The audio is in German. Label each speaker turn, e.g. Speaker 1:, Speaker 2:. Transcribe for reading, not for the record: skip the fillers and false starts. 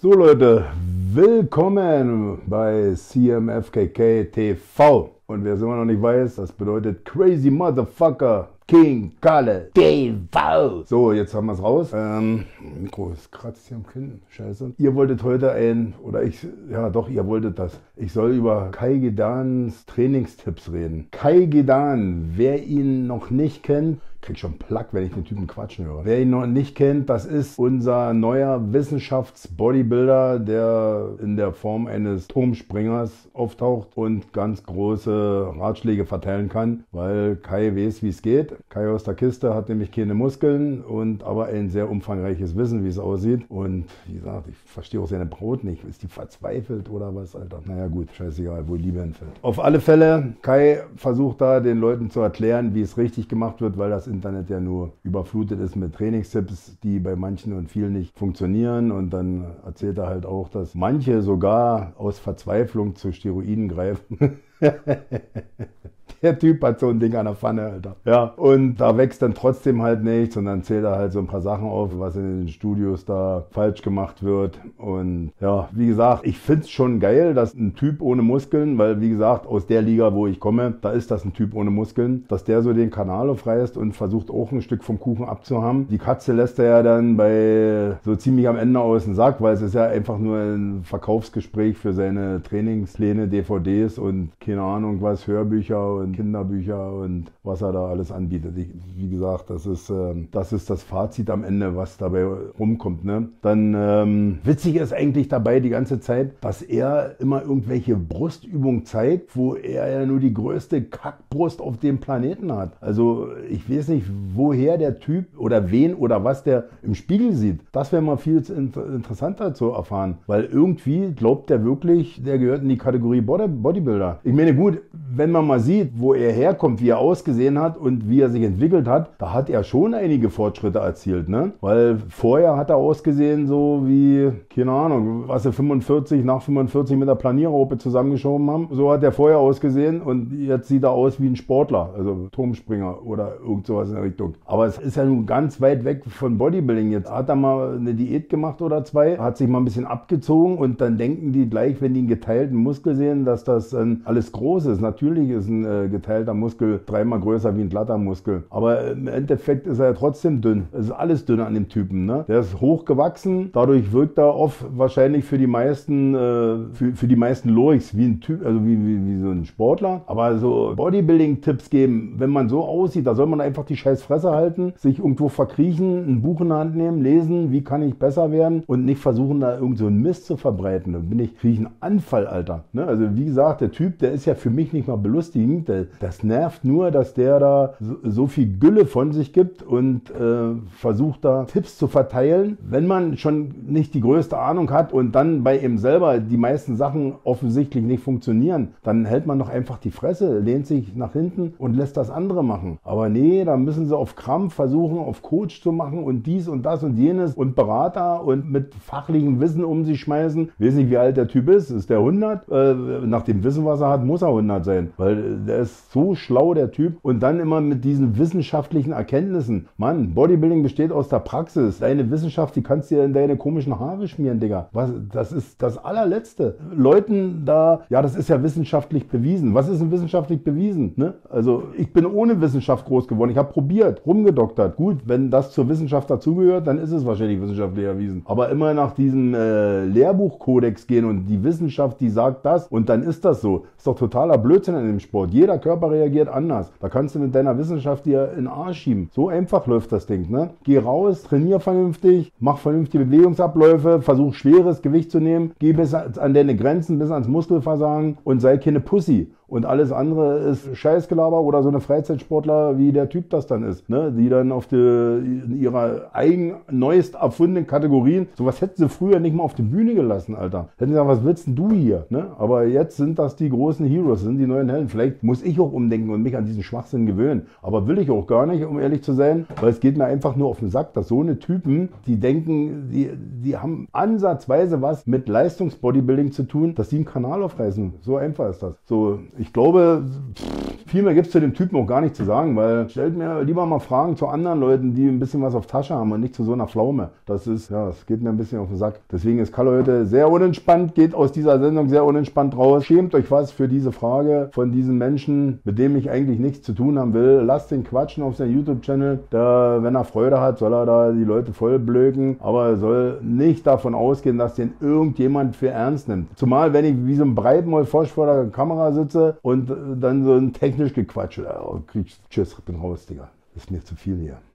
Speaker 1: So Leute, willkommen bei CMFKK TV. Und wer es immer noch nicht weiß, das bedeutet Crazy Motherfucker King Kalle TV. So, jetzt haben wir es raus. Mikro ist kratzt hier am Kinn. Scheiße. Ihr wolltet heute ihr wolltet das. Ich soll über Kai Gedans Trainingstipps reden. Kai Gedan, wer ihn noch nicht kennt, krieg schon Plack, wenn ich den Typen quatschen höre. Wer ihn noch nicht kennt, das ist unser neuer Wissenschaftsbodybuilder, der in der Form eines Turmspringers auftaucht und ganz große Ratschläge verteilen kann, weil Kai weiß, wie es geht. Kai aus der Kiste hat nämlich keine Muskeln und aber ein sehr umfangreiches Wissen, wie es aussieht. Und wie gesagt, ich verstehe auch seine Braut nicht. Ist die verzweifelt oder was, Alter? Naja gut, scheißegal, wo Liebe hinfällt. Auf alle Fälle, Kai versucht da den Leuten zu erklären, wie es richtig gemacht wird, weil das Internet ja nur überflutet ist mit Trainingstipps, die bei manchen und vielen nicht funktionieren. Und dann erzählt er halt auch, dass manche sogar aus Verzweiflung zu Steroiden greifen. Der Typ hat so ein Ding an der Pfanne, Alter. Ja, und da wächst dann trotzdem halt nichts und dann zählt er halt so ein paar Sachen auf, was in den Studios da falsch gemacht wird. Und ja, wie gesagt, ich find's schon geil, dass ein Typ ohne Muskeln, weil wie gesagt, aus der Liga, wo ich komme, da ist das ein Typ ohne Muskeln, dass der so den Kanal aufreißt und versucht auch ein Stück vom Kuchen abzuhaben. Die Katze lässt er ja dann bei so ziemlich am Ende aus dem Sack, weil es ist ja einfach nur ein Verkaufsgespräch für seine Trainingspläne, DVDs und keine Ahnung was, Hörbücher und Kinderbücher und was er da alles anbietet. Wie gesagt, das ist das Fazit am Ende, was dabei rumkommt. Ne? Dann witzig ist eigentlich dabei die ganze Zeit, dass er immer irgendwelche Brustübungen zeigt, wo er ja nur die größte Kackbrust auf dem Planeten hat. Also ich weiß nicht, woher der Typ oder wen oder was der im Spiegel sieht. Das wäre mal viel interessanter zu erfahren, weil irgendwie glaubt der wirklich, der gehört in die Kategorie Bodybuilder. Ich meine gut, wenn man mal sieht, wo er herkommt, wie er ausgesehen hat und wie er sich entwickelt hat, da hat er schon einige Fortschritte erzielt, ne? Weil vorher hat er ausgesehen so wie, keine Ahnung, was sie 45 nach 45 mit der Planierraupe zusammengeschoben haben. So hat er vorher ausgesehen und jetzt sieht er aus wie ein Sportler, also Turmspringer oder irgend sowas in der Richtung. Aber es ist ja nun ganz weit weg von Bodybuilding. Jetzt hat er mal eine Diät gemacht oder zwei, hat sich mal ein bisschen abgezogen und dann denken die gleich, wenn die einen geteilten Muskel sehen, dass das alles groß ist. Natürlich ist ein geteilter Muskel dreimal größer wie ein glatter Muskel. Aber im Endeffekt ist er ja trotzdem dünn. Es ist alles dünn an dem Typen. Ne? Der ist hochgewachsen, dadurch wirkt er oft wahrscheinlich für die meisten Loriks wie ein Typ, also wie so ein Sportler. Aber so Bodybuilding-Tipps geben, wenn man so aussieht, da soll man einfach die scheiß Fresse halten, sich irgendwo verkriechen, ein Buch in der Hand nehmen, lesen, wie kann ich besser werden und nicht versuchen, da irgend so einen Mist zu verbreiten. Dann kriege ich einen Anfall, Alter. Ne? Also wie gesagt, der Typ, der ist ja für mich nicht mal belustigend. Das nervt nur, dass der da so viel Gülle von sich gibt und versucht da Tipps zu verteilen. Wenn man schon nicht die größte Ahnung hat und dann bei ihm selber die meisten Sachen offensichtlich nicht funktionieren, dann hält man doch einfach die Fresse, lehnt sich nach hinten und lässt das andere machen. Aber nee, da müssen sie auf Krampf versuchen, auf Coach zu machen und dies und das und jenes und Berater und mit fachlichem Wissen um sich schmeißen. Ich weiß nicht, wie alt der Typ ist. Ist der 100? Nach dem Wissen, was er hat, muss er 100 sein, weil der ist so schlau, der Typ. Und dann immer mit diesen wissenschaftlichen Erkenntnissen. Mann, Bodybuilding besteht aus der Praxis. Deine Wissenschaft, die kannst du dir in deine komischen Haare schmieren, Digga. Das ist das allerletzte. Leuten da, ja, das ist ja wissenschaftlich bewiesen. Was ist denn wissenschaftlich bewiesen? Ne? Also ich bin ohne Wissenschaft groß geworden. Ich habe probiert, rumgedoktert. Gut, wenn das zur Wissenschaft dazugehört, dann ist es wahrscheinlich wissenschaftlich erwiesen. Aber immer nach diesem Lehrbuchkodex gehen und die Wissenschaft, die sagt das und dann ist das so. Ist doch totaler Blödsinn in dem Sport. Jeder Körper reagiert anders. Da kannst du mit deiner Wissenschaft dir in den Arsch schieben. So einfach läuft das Ding. Ne? Geh raus, trainier vernünftig, mach vernünftige Bewegungsabläufe, versuch schweres Gewicht zu nehmen, geh bis an deine Grenzen, bis ans Muskelversagen und sei keine Pussy. Und alles andere ist Scheißgelaber oder so eine Freizeitsportler, wie der Typ das dann ist. Ne? Die dann in ihrer neuest erfundenen Kategorien, sowas hätten sie früher nicht mal auf die Bühne gelassen, Alter. Hätten sie gesagt, was willst denn du hier? Ne? Aber jetzt sind das die großen Heroes, sind die neuen Helden. Vielleicht muss ich auch umdenken und mich an diesen Schwachsinn gewöhnen. Aber will ich auch gar nicht, um ehrlich zu sein, weil es geht mir einfach nur auf den Sack, dass so eine Typen, die denken, die haben ansatzweise was mit Leistungsbodybuilding zu tun, dass die einen Kanal aufreißen. So einfach ist das. So, ich glaube, viel mehr gibt es zu dem Typen auch gar nicht zu sagen, weil stellt mir lieber mal Fragen zu anderen Leuten, die ein bisschen was auf Tasche haben und nicht zu so einer Pflaume. Das geht mir ein bisschen auf den Sack. Deswegen ist Kalle heute sehr unentspannt, geht aus dieser Sendung sehr unentspannt raus. Schämt euch was für diese Frage von diesem Menschen, mit dem ich eigentlich nichts zu tun haben will. Lasst ihn quatschen auf seinem YouTube-Channel. Wenn er Freude hat, soll er da die Leute voll blöken. Aber er soll nicht davon ausgehen, dass den irgendjemand für ernst nimmt. Zumal, wenn ich wie so ein Breitmaul-Frosch vor der Kamera sitze und dann so ein technisch Gequatsche. Tschüss, ich bin raus, Digga. Das ist mir zu viel hier.